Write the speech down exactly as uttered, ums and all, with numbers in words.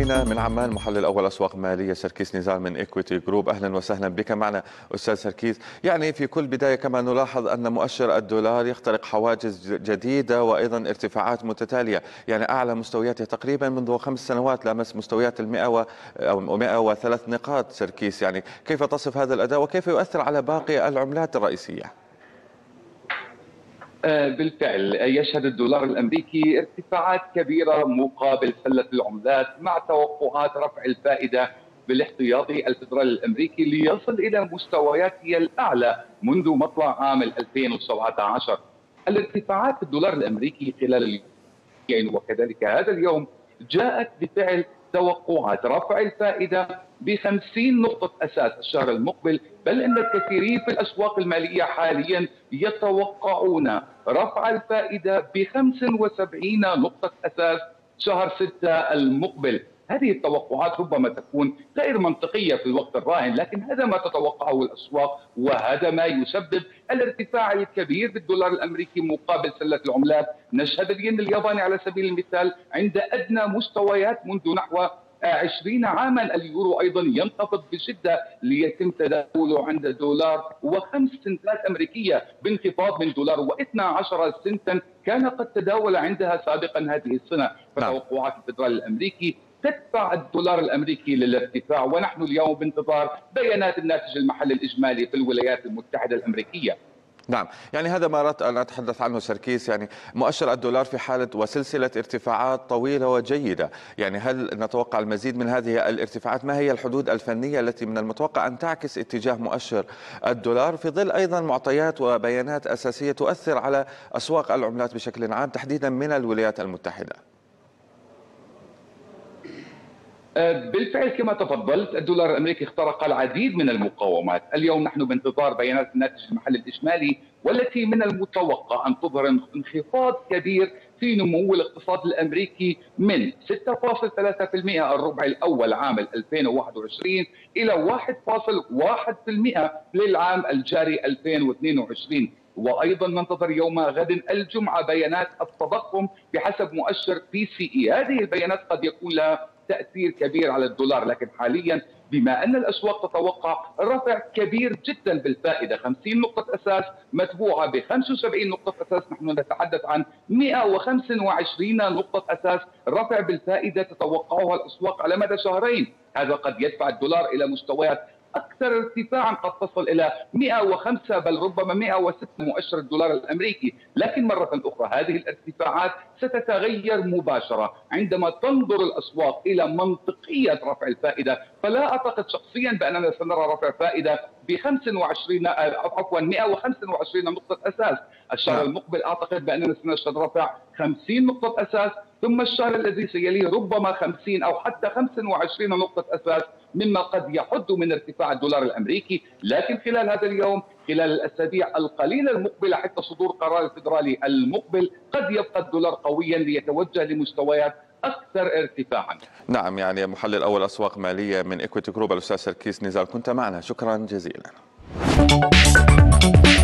بنا من عمان محلل أول أسواق مالية سركيس نزار من إيكويتي جروب. أهلا وسهلا بك معنا أستاذ سركيس. يعني في كل بداية كما نلاحظ أن مؤشر الدولار يخترق حواجز جديدة وأيضا ارتفاعات متتالية، يعني أعلى مستوياته تقريبا منذ خمس سنوات لمس مستويات المئة أو مئة وثلاث نقاط. سركيس، يعني كيف تصف هذا الأداء وكيف يؤثر على باقي العملات الرئيسية؟ بالفعل يشهد الدولار الأمريكي ارتفاعات كبيرة مقابل سلة العملات مع توقعات رفع الفائدة بالاحتياطي الفدرالي الأمريكي ليصل إلى مستوياته الأعلى منذ مطلع عام ألفين وسبعة عشر. الارتفاعات في الدولار الأمريكي خلال اليوم وكذلك هذا اليوم جاءت بفعل توقعات رفع الفائدة بخمسين نقطة أساس الشهر المقبل، بل أن الكثيرين في الأسواق المالية حاليا يتوقعون رفع الفائدة بخمس وسبعين نقطة أساس شهر ستة المقبل. هذه التوقعات ربما تكون غير منطقية في الوقت الراهن، لكن هذا ما تتوقعه الأسواق وهذا ما يسبب الارتفاع الكبير بالدولار الأمريكي مقابل سلة العملات. نشهد الين الياباني على سبيل المثال عند أدنى مستويات منذ نحو عشرين عاما. اليورو أيضا ينخفض بشدة ليتم تداوله عند دولار وخمس سنتات أمريكية بانخفاض من دولار واثني عشر سنتا كان قد تداول عندها سابقا هذه السنة. فتوقعات الفدرالي الأمريكي تدفع الدولار الأمريكي للارتفاع، ونحن اليوم بانتظار بيانات الناتج المحلي الإجمالي في الولايات المتحدة الأمريكية. نعم، يعني هذا ما أردت أن أتحدث عنه سركيس. يعني مؤشر الدولار في حالة وسلسلة ارتفاعات طويلة وجيدة، يعني هل نتوقع المزيد من هذه الارتفاعات؟ ما هي الحدود الفنية التي من المتوقع أن تعكس اتجاه مؤشر الدولار في ظل أيضا معطيات وبيانات أساسية تؤثر على أسواق العملات بشكل عام تحديدا من الولايات المتحدة؟ بالفعل كما تفضلت الدولار الأمريكي اخترق العديد من المقاومات. اليوم نحن بانتظار بيانات الناتج المحلي الإجمالي والتي من المتوقع أن تظهر انخفاض كبير في نمو الاقتصاد الأمريكي من ستة فاصلة ثلاثة بالمئة الربع الأول عام ألفين وواحد وعشرين إلى واحد فاصلة واحد بالمئة للعام الجاري ألفين واثنين وعشرين. وأيضا ننتظر يوم غد الجمعة بيانات التضخم بحسب مؤشر بي سي إي. هذه البيانات قد يكون لها تأثير كبير على الدولار، لكن حاليا بما أن الأسواق تتوقع رفع كبير جدا بالفائدة خمسين نقطة أساس متبوعة ب خمسة وسبعين نقطة أساس، نحن نتحدث عن مئة وخمسة وعشرين نقطة أساس رفع بالفائدة تتوقعها الأسواق على مدى شهرين. هذا قد يدفع الدولار إلى مستويات أكثر ارتفاعا قد تصل إلى مئة وخمسة بل ربما مئة وستة مؤشر الدولار الأمريكي. لكن مرة أخرى هذه الارتفاعات ستتغير مباشرة عندما تنظر الأسواق إلى منطقية رفع الفائدة. فلا أعتقد شخصيا بأننا سنرى رفع فائدة ب خمسة وعشرين عفوا مئة وخمسة وعشرين نقطة أساس الشهر المقبل. أعتقد بأننا سنشهد رفع خمسين نقطة أساس، ثم الشهر الذي سيليه ربما خمسين أو حتى خمسة وعشرين نقطة أساس، مما قد يحد من ارتفاع الدولار الأمريكي. لكن خلال هذا اليوم، خلال الأسابيع القليلة المقبلة حتى صدور قرار الفدرالي المقبل، قد يبقى الدولار قويا ليتوجه لمستويات أكثر ارتفاعا. نعم، يعني محلل أول أسواق مالية من إيكويتي جروب الأستاذ سركيس نزار، كنت معنا، شكرا جزيلا.